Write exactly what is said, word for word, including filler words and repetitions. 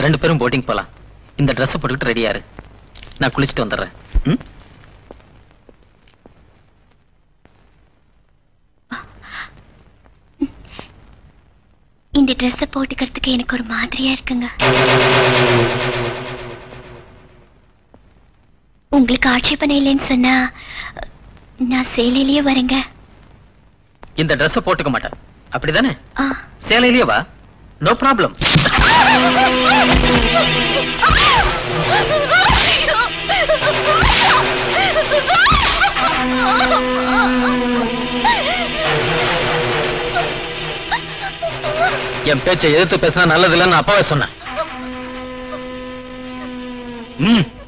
ரெண்டு பேரும் போட்டிங் போலாம். இந்த ட்ரெஸ் போட்டுக்கிட்டு ரெடியா இரு, நான் குளிச்சுட்டு வந்துடுறேன். இந்த ட்ரெஸ் போட்டுக்கிறதுக்கு எனக்கு ஒரு மாதிரியா இருக்குங்க. உங்களுக்கு ஆட்சேபனை இல்லைன்னு சொன்னா நான் சேலையிலேயே வரேங்க. இந்த ட்ரெஸ் போட்டுக்க மாட்டேன், அப்படிதானே? ஆ, சேலையிலேயே வா, நோ ப்ராப்ளம். என் பேச்சை எதிர்த்து பேசினா நல்லது இல்லைன்னு அப்பாவே சொன்னேன். ம்